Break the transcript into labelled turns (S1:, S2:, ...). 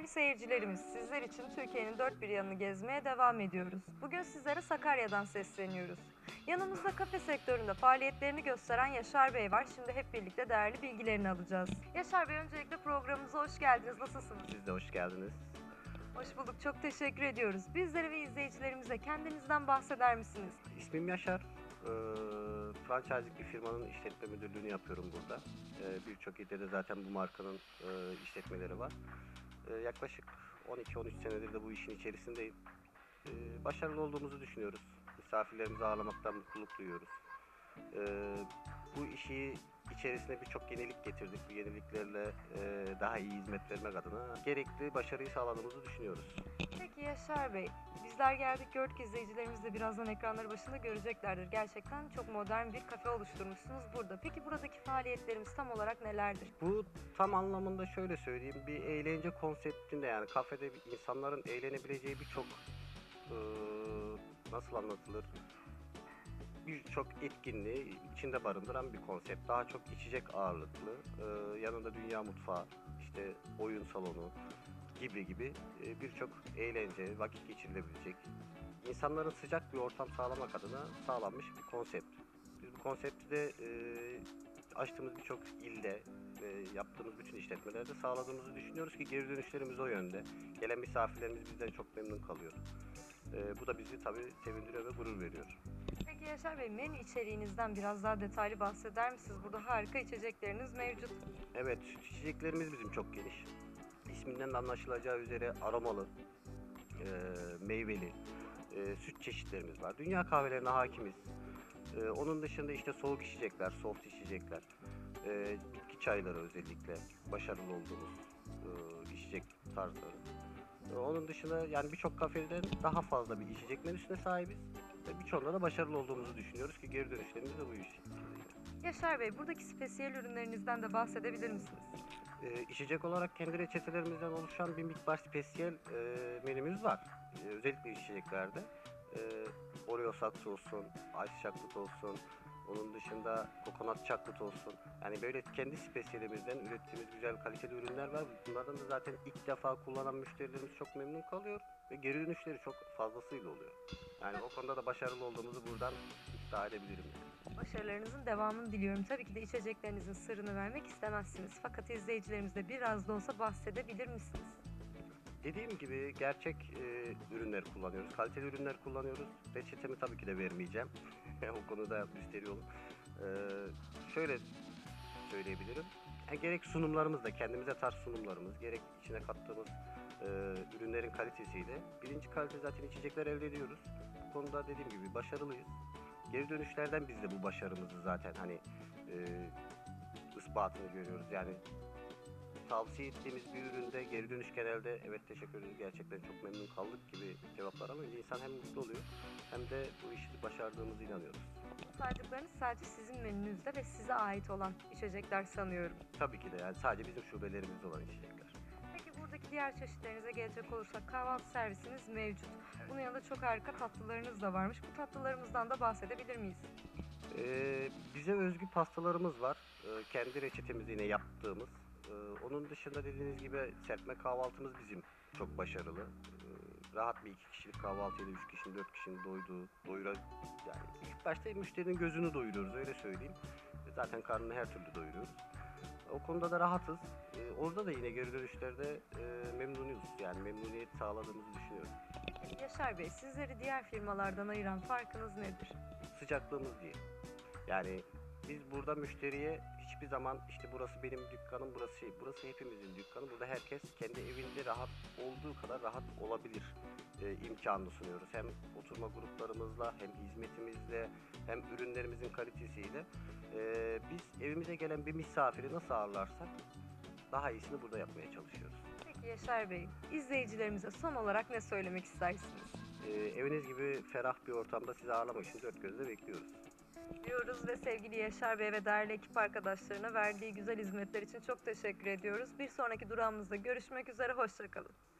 S1: Değerli seyircilerimiz, sizler için Türkiye'nin dört bir yanını gezmeye devam ediyoruz. Bugün sizlere Sakarya'dan sesleniyoruz. Yanımızda kafe sektöründe faaliyetlerini gösteren Yaşar Bey var. Şimdi hep birlikte değerli bilgilerini alacağız. Yaşar Bey, öncelikle programımıza hoş geldiniz. Nasılsınız?
S2: Siz de hoş geldiniz.
S1: Hoş bulduk, çok teşekkür ediyoruz. Bizlere ve izleyicilerimize kendinizden bahseder misiniz?
S2: İsmim Yaşar. Franchise'lik bir firmanın işletme müdürlüğünü yapıyorum burada. Birçok ilde de zaten bu markanın işletmeleri var. Yaklaşık 12-13 senedir de bu işin içerisindeyim. Başarılı olduğumuzu düşünüyoruz. Misafirlerimizi ağırlamaktan mutluluk duyuyoruz. Bu işi içerisine birçok yenilik getirdik. Bu yeniliklerle daha iyi hizmet vermek adına gerekli başarıyı sağladığımızı düşünüyoruz.
S1: Peki Yaşar Bey, bizler geldik gördük, izleyicilerimiz de birazdan ekranları başında göreceklerdir. Gerçekten çok modern bir kafe oluşturmuşsunuz burada. Peki buradaki faaliyetlerimiz tam olarak nelerdir?
S2: Bu tam anlamında şöyle söyleyeyim, bir eğlence konseptinde, yani kafede insanların eğlenebileceği birçok nasıl anlatılır, birçok etkinliği içinde barındıran bir konsept. Daha çok içecek ağırlıklı, yanında dünya mutfağı, işte oyun salonu gibi birçok eğlence, vakit geçirilebilecek, insanların sıcak bir ortam sağlamak adına sağlanmış bir konsept. Biz bu konsepti de açtığımız birçok ilde ve yaptığımız bütün işletmelerde sağladığımızı düşünüyoruz ki geri dönüşlerimiz o yönde. Gelen misafirlerimiz bizden çok memnun kalıyor. Bu da bizi tabii sevindiriyor ve gurur veriyor.
S1: Peki Yaşar Bey, menü içeriğinizden biraz daha detaylı bahseder misiniz? Burada harika içecekleriniz mevcut.
S2: Evet, içeceklerimiz bizim çok geniş. İsminden de anlaşılacağı üzere aromalı, meyveli, süt çeşitlerimiz var. Dünya kahvelerine hakimiz. Onun dışında işte soğuk içecekler, soft içecekler, bitki çayları özellikle başarılı olduğumuz içecek tarzları. Onun dışında yani birçok kafeden daha fazla bir içecek menüsüne sahibiz ve birçoğunda da başarılı olduğumuzu düşünüyoruz ki geri dönüşlerimiz de bu iş.
S1: Yaşar Bey, buradaki spesiyel ürünlerinizden de bahsedebilir misiniz?
S2: İçecek olarak kendi reçetelerimizden oluşan bir miktar spesiyel menümüz var. Özellikle içeceklerde. Oreo saksı olsun, ice chocolate olsun, onun dışında kokonat chocolate olsun. Yani böyle kendi spesiyelimizden ürettiğimiz güzel kaliteli ürünler var. Bunlardan da zaten ilk defa kullanan müşterilerimiz çok memnun kalıyor ve geri dönüşleri çok fazlasıyla oluyor. Yani o konuda da başarılı olduğumuzu buradan iddia edebilirim.
S1: Başarılarınızın devamını diliyorum. Tabii ki de içeceklerinizin sırrını vermek istemezsiniz. Fakat izleyicilerimize biraz da olsa bahsedebilir misiniz?
S2: Dediğim gibi gerçek ürünler kullanıyoruz, kaliteli ürünler kullanıyoruz. Reçetemi tabii ki de vermeyeceğim. O konuda müsterih olun. Şöyle söyleyebilirim. Yani gerek sunumlarımız da kendimize tarz sunumlarımız, gerek içine kattığımız ürünlerin kalitesiyle birinci kalite zaten içecekler elde ediyoruz. Bu konuda dediğim gibi başarılıyız. Geri dönüşlerden biz de bu başarımızı zaten hani ispatını görüyoruz. Yani tavsiye ettiğimiz bir üründe geri dönüş genelde evet teşekkür ederiz, gerçekten çok memnun kaldık gibi cevaplar alınca insan hem mutlu oluyor hem de bu işi başardığımıza inanıyoruz.
S1: Saydıklarınız sadece sizin menünüzde ve size ait olan içecekler sanıyorum.
S2: Tabii ki de yani sadece bizim şubelerimizde olan içecekler.
S1: Peki buradaki diğer çeşitlerinize gelecek olursak, kahvaltı servisiniz mevcut. Bunun yanında çok harika tatlılarınız da varmış. Bu tatlılarımızdan da bahsedebilir miyiz?
S2: Bize özgü pastalarımız var. Kendi reçetemizi yine yaptığımız. Onun dışında dediğiniz gibi serpme kahvaltımız bizim çok başarılı. Rahat bir 2 kişilik kahvaltıyla 3 kişinin 4 kişinin yani ilk başta müşterinin gözünü doyuruyoruz, öyle söyleyeyim. Zaten karnını her türlü doyuruyoruz. O konuda da rahatız. Orada da yine geri dönüşlerde memnunuyuz. Yani memnuniyet sağladığımızı düşünüyorum.
S1: Peki Yaşar Bey, sizleri diğer firmalardan ayıran farkınız nedir?
S2: Sıcaklığımız diye. Yani biz burada müşteriye hiçbir zaman işte burası benim dükkanım, burası hepimizin dükkanı. Burada herkes kendi evinde rahat olduğu kadar rahat olabilir imkanını sunuyoruz. Hem oturma gruplarımızla, hem hizmetimizle, hem ürünlerimizin kalitesiyle. Biz evimize gelen bir misafiri nasıl ağırlarsak daha iyisini burada yapmaya çalışıyoruz.
S1: Peki Yaşar Bey, izleyicilerimize son olarak ne söylemek istersiniz?
S2: Eviniz gibi ferah bir ortamda sizi ağırlamak için dört gözle bekliyoruz.
S1: Diyoruz ve sevgili Yaşar Bey ve değerli ekip arkadaşlarına verdiği güzel hizmetler için çok teşekkür ediyoruz. Bir sonraki durağımızda görüşmek üzere, hoşça kalın.